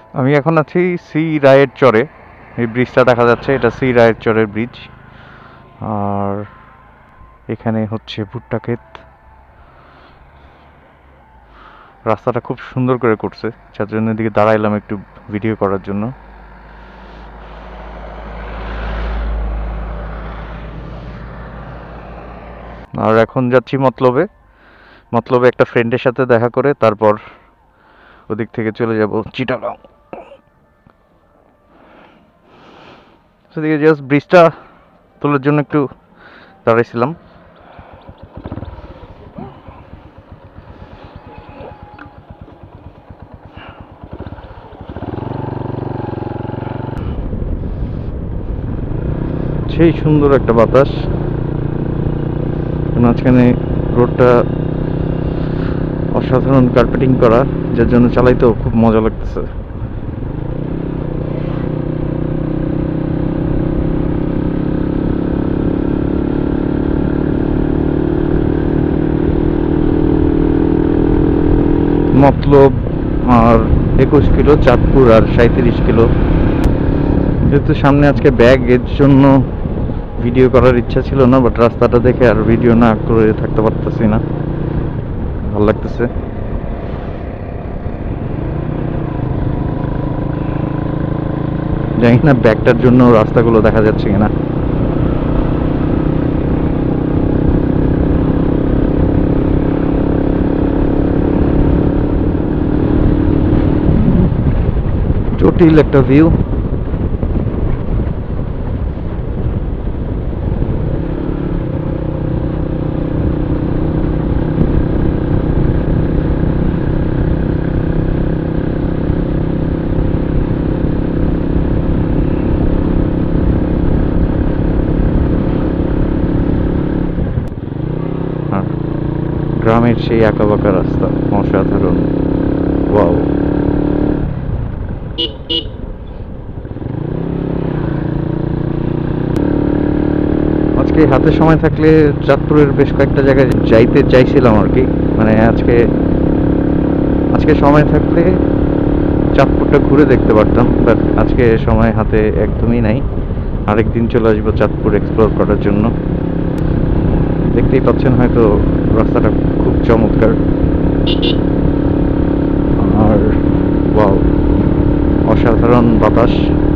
আমি এখন আছি সি রায়ের চরে। এই ব্রিজটা দেখা যাচ্ছে, এটা সি রায়ের চরের ব্রিজ। আর এখানে হচ্ছে ভুট্টা ক্ষেত। রাস্তাটা খুব সুন্দর করে করছে, যার জন্য এদিকে দাঁড়াইলাম একটু ভিডিও করার জন্য। আর এখন যাচ্ছি মতলবে। মতলবে একটা ফ্রেন্ডের সাথে দেখা করে তারপর ওদিক থেকে চলে যাব চিটাগাং। সেদিকে জাস্ট ব্রিজটা তোলার জন্য একটু দাঁড়াইছিলাম। সেই সুন্দর একটা বাতাস, মাঝখানে রোডটা অসাধারণ কার্পেটিং করা, যার জন্য চালাইতেও খুব মজা লাগতেছে। মতলব আর 21 কিলো, চাঁদপুর আর 37 কিলো। যেহেতু সামনে আজকে ব্যাগ, এর জন্য ভিডিও করার ইচ্ছা ছিল না, বাট রাস্তাটা দেখে আর ভিডিও না করে থাকতে পারতেছি না, ভালো লাগতেছে। জানি না ব্যাগটার জন্য রাস্তাগুলো দেখা যাচ্ছে কিনা। জটিল একটা ভিউ। গ্রামের সেই আঁকাবাঁকা রাস্তা, অসাধারণ। ওয়াও। আজকে হাতে সময় থাকলে চাঁদপুরের বেশ কয়েকটা জায়গায় যাইতে চাইছিলাম আর কি। মানে আজকে আজকে সময় থাকলে চাঁদপুরটা ঘুরে দেখতে পারতাম, বাট আজকে সময় হাতে একদমই নাই। আরেকদিন চলে আসবো চাঁদপুর এক্সপ্লোর করার জন্য। দেখতেই পাচ্ছেন হয়তো রাস্তাটা খুব চমৎকার। আর ওয়াও, অসাধারণ বাতাস।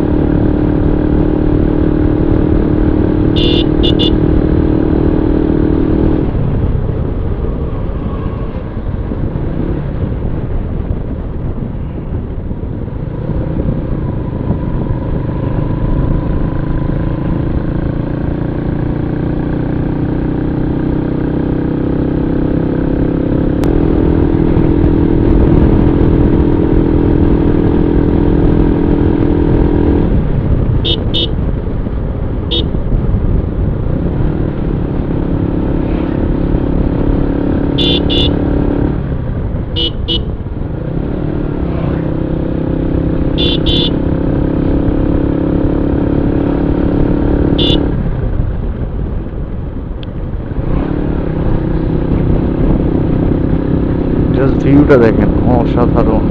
জাস্ট ভিউটা দেখেন, অসাধারণ।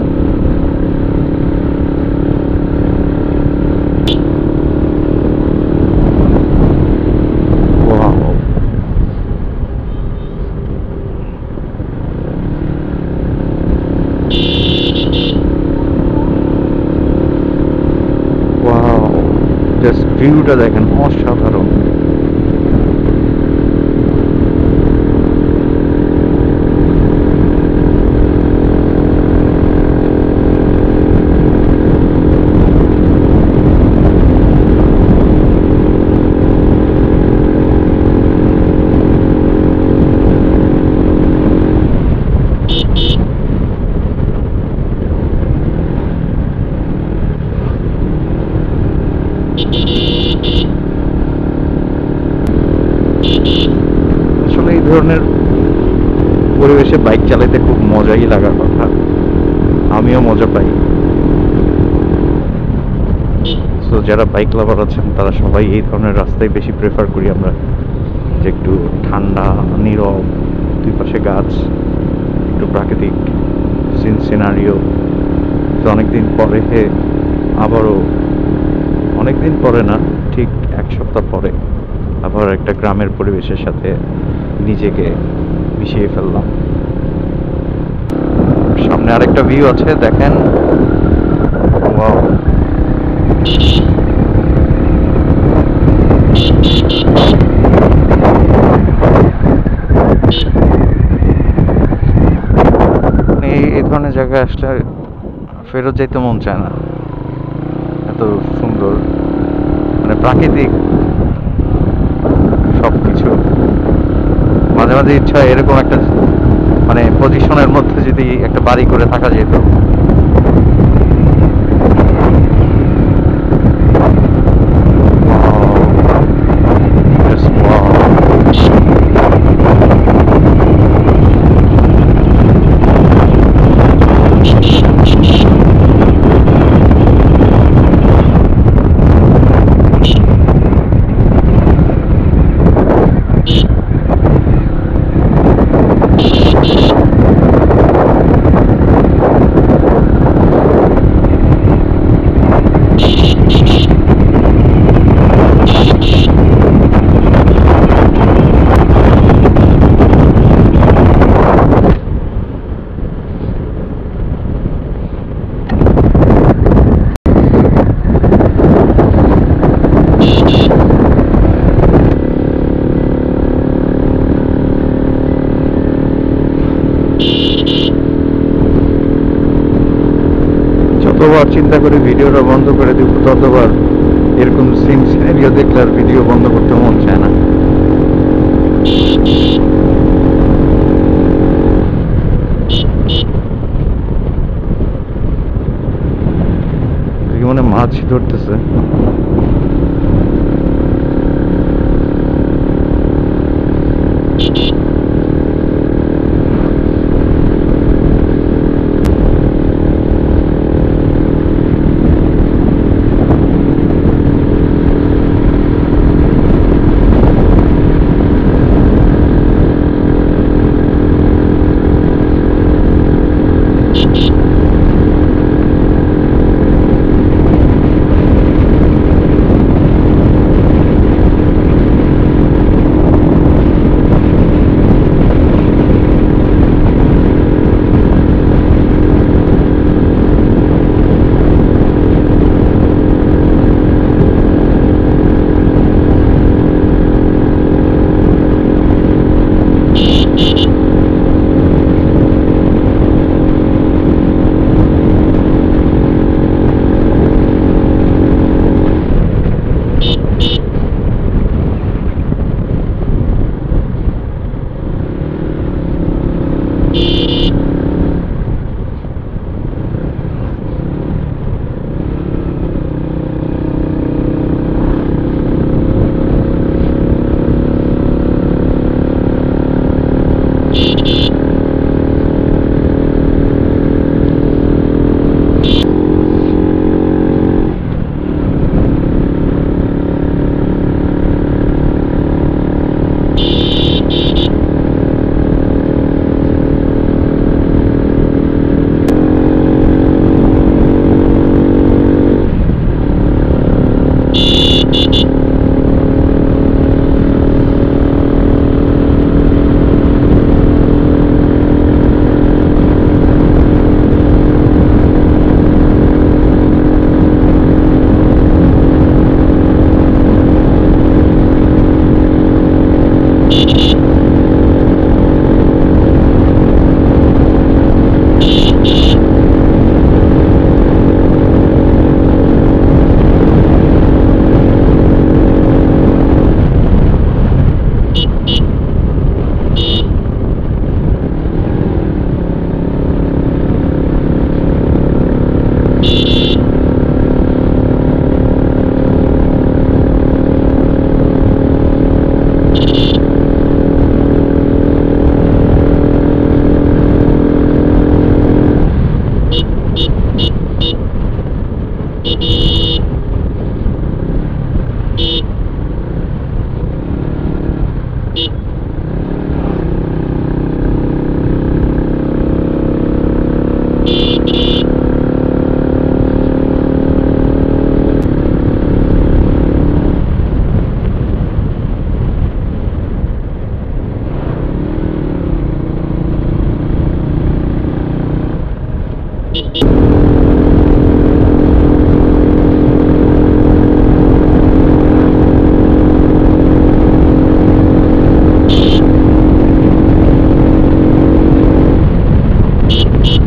ওয়াও। ওয়াও, জাস্ট ভিউটা দেখেন, অসাধারণ। আসলে এই ধরনের পরিবেশে বাইক চালাইতে খুব মজাই লাগার কথা, আমিও মজা পাই। সো যারা বাইক লাভার আছেন তারা সবাই এই ধরনের রাস্তায় বেশি প্রেফার করি আমরা, যে একটু ঠান্ডা, নীরব, দুই পাশে গাছ, একটু প্রাকৃতিক সিনারিও, তো অনেকদিন পরে আবারও, অনেকদিন পরে না, ঠিক এক সপ্তাহ পরে আবার একটা গ্রামের পরিবেশের সাথে নিজেকে মিশিয়ে ফেললাম। সামনে আরেকটা ভিউ আছে, দেখেন। ওয়াও! এই ধরনের জায়গায় আসলে ফেরত যাইতে মন চায় না, এত সুন্দর, মানে প্রাকৃতিক সবকিছু। মাঝে মাঝে ইচ্ছা হয় এরকম একটা মানে পজিশনের মধ্যে যদি একটা বাড়ি করে থাকা যেত। Just wow. যতবার চিন্তা করে ভিডিওটা বন্ধ করে দিব, ততবার এরকম সিনারিও দেখলে আর ভিডিও বন্ধ করতে মন চায় না। মনে মাছ ধরতেছে।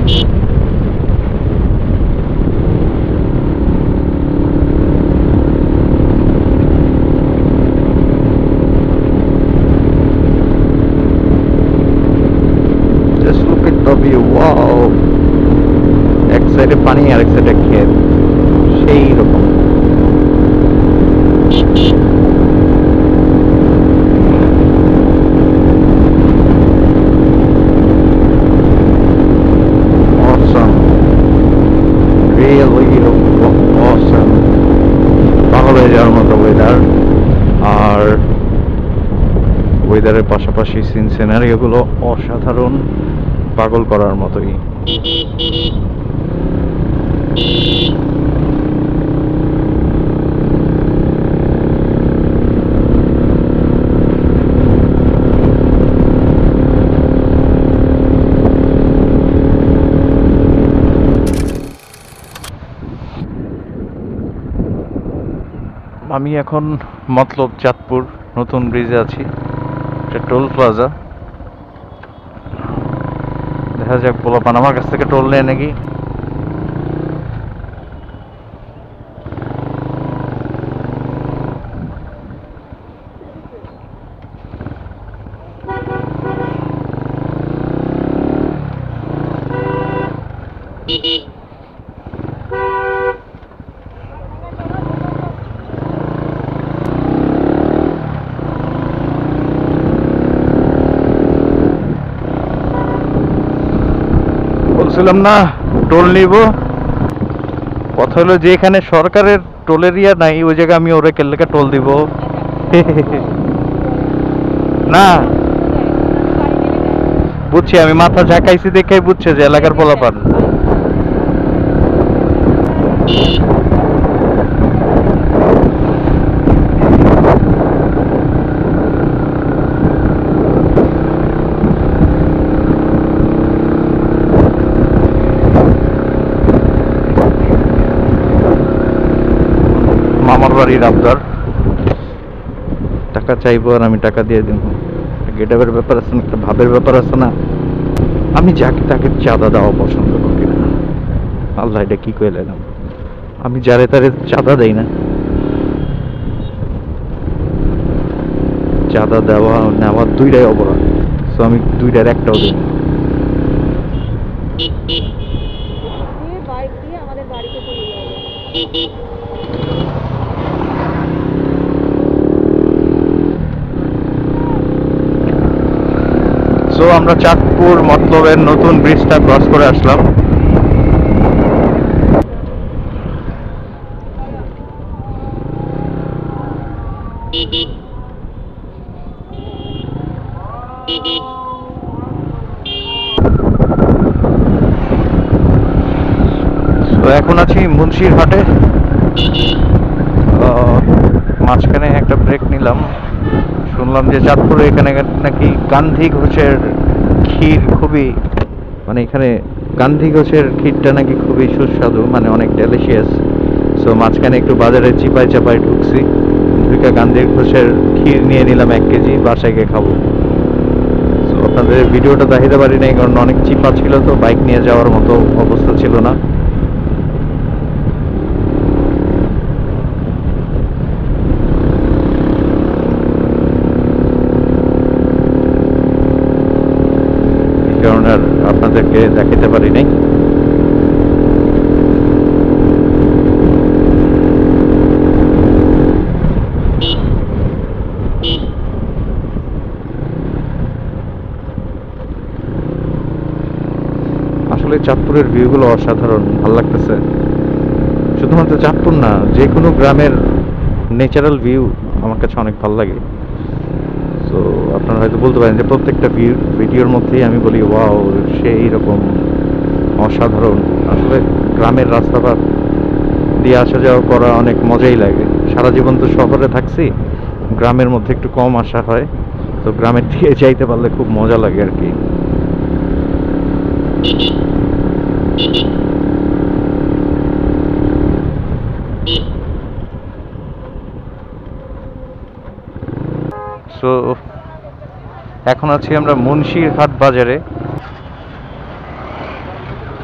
Just look at the view. Wow. এক সাইডে পানি আর এক সাইডে ক্ষেত, সেই রকম। Awesome. Really awesome. পাগল হয়ে যাওয়ার মতো ওয়েদার, আর ওয়েদারের পাশাপাশি সিন সিনারিও গুলো অসাধারণ, পাগল করার মতোই। আমি এখন মতলব চাঁদপুর নতুন ব্রিজে আছি, এটা টোল প্লাজা। দেখা যাক পোলাপান আমার কাছ থেকে টোল নেয় নাকি। বলছিলাম না টোল নিব, কথা হলো যে এখানে সরকারের টোলের ইয়া নাই, ওই জায়গায় আমি ওরে কেলেকা টোল দিব। না বুঝছি, আমি মাথা ঝাঁকাইছি দেখে বুঝছে যে এলাকার পোলাপান। মামার বাড়ির আবদার, টাকা চাইবো আর আমি টাকা দিয়ে দিব। গেটআপের ব্যাপার আছে না, একটা ভাবের ব্যাপার আছে না। আমি যাকে তাকে চাঁদা দেওয়া পছন্দ করি না। আল্লাহ, এটা কি কইলাম, আমি যারে তারে চাঁদা দেই না। চাঁদা দেওয়া নেওয়া দুইটাই অপরাধ, তো আমি দুইটার একটাও দিই। সো আমরা চাঁদপুর মতলবের নতুন ব্রিজটা ক্রস করে আসলাম। তো এখন আছি মুন্সিরহাটে, মাঝখানে একটা ব্রেক নিলাম। শুনলাম যে চাঁদপুরে এখানে নাকি গান্ধী ঘোষের ক্ষীর খুবই, মানে এখানে গান্ধী ঘোষের ক্ষীরটা নাকি খুবই সুস্বাদু, মানে অনেক ডেলিশিয়াস। সো মাঝখানে একটু বাজারে চিপাই চাপাই ঢুকছি, ঢুকে গান্ধী ঘোষের ক্ষীর নিয়ে নিলাম 1 কেজি, বাসায় গিয়ে খাবো। সো আপনাদের ভিডিওটা দেখাতে পারি নাই, কারণ অনেক চিপা ছিল, তো বাইক নিয়ে যাওয়ার মতো অবস্থা ছিল না। কারণ আর আপনাদেরকে দেখাতে পারি নাই। আসলে চাঁদপুরের ভিউগুলো অসাধারণ, ভালো লাগতেছে। শুধুমাত্র চাঁদপুর না, যে কোনো গ্রামের ন্যাচারাল ভিউ আমার কাছে অনেক ভালো লাগে। তো আপনারা হয়তো বলতে পারেন যে প্রত্যেকটা ভিডিওর মধ্যেই আমি বলি ওয়াও সেই রকম অসাধারণ। আসলে গ্রামের রাস্তাঘাট দিয়ে আসা যাওয়া করা অনেক মজাই লাগে। সারা জীবন তো শহরে থাকছি, গ্রামের মধ্যে একটু কম আসা হয়, তো গ্রামের দিকে যাইতে পারলে খুব মজা লাগে আর কি। সো এখন আছি আমরা মুন্সিরহাট বাজারে।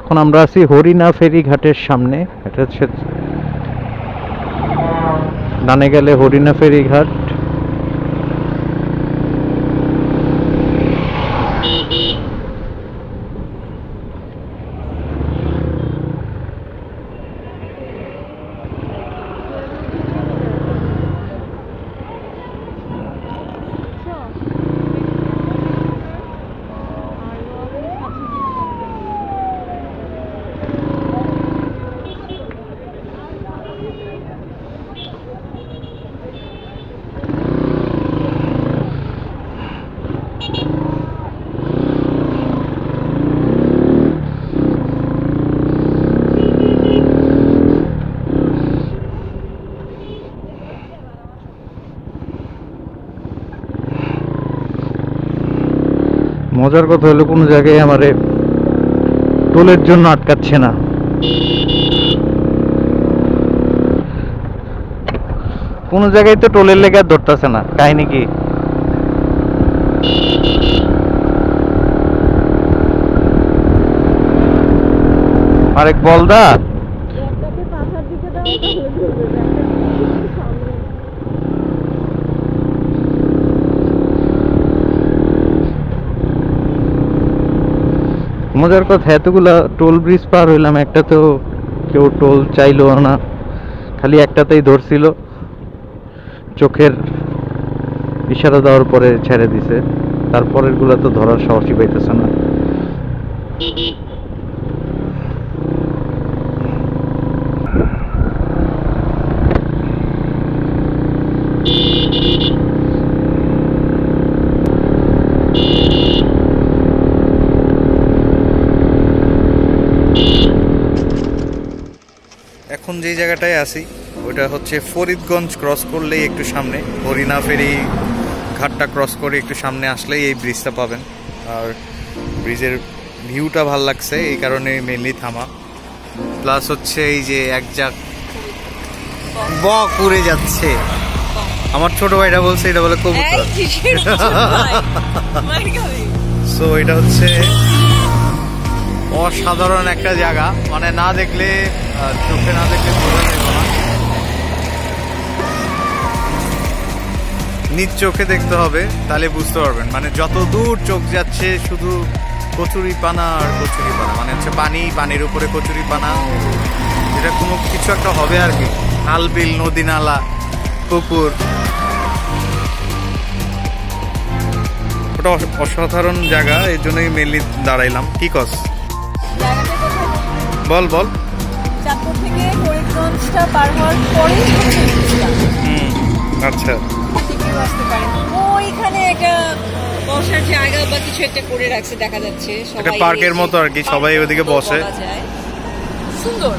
এখন আমরা আছি হরিণা ফেরি ঘাটের সামনে। এটা হচ্ছে ডানে গেলে হরিণা ফেরি ঘাট। মজার কথা হলো কোনো জায়গায় আমারে টোলের জন্য আটকাচ্ছে না। কোনো জায়গায় তো টোলের লেগে আর ধরতেছে না, কাহিনী কি? আরেক বলদা মজার কথা, এতগুলা টোল ব্রিজ পার হইলাম, একটা তো কেউ টোল চাইলো না, খালি একটাতেই ধরছিল, চোখের ইশারা দেওয়ার পরে ছেড়ে দিছে। তারপরের গুলা তো ধরার সাহসই পাইতেছে না। এখন যে জায়গাটায় আছি ওটা হচ্ছে ফরিদগঞ্জ ক্রস করলেই একটু সামনে, হরিণা ফেরি ঘাটটা ক্রস করে একটু সামনে আসলেই এই ব্রিজটা পাবেন। আর ব্রিজের ভিউটা ভাল লাগছে, এই কারণে মেনলি থামা। প্লাস হচ্ছে এই যে এক জায়গা বক উড়ে যাচ্ছে, আমার ছোট ভাইটা বলছে এটা বলে কবুতর। সো এটা হচ্ছে অসাধারণ একটা জায়গা, মানে না দেখলে, চোখে না দেখলে বোঝা যাবে না, নিজ চোখে দেখতে হবে, তাহলে বুঝতে পারবেন। মানে যত দূর চোখ যাচ্ছে শুধু কচুরি পানা আর কচুরি পানা, মানে হচ্ছে পানি, পানির উপরে কচুরি পানা, এটা কোনো কিছু একটা হবে আর কি। খাল বিল, নদী নালা, পুকুর, ওটা অসাধারণ জায়গা, এই জন্যই মেনলি দাঁড়াইলাম। কি কস বল বল। চাঁদপুর থেকে ফরিদগঞ্জটা পার হওয়ার পরেই আচ্ছা, ওইখানে একটা বসার জায়গা বা কিছু একটা করে রাখছে, দেখা যাচ্ছে একটা পার্কের মতো আর কি, সবাই ওদিকে বসে, সুন্দর।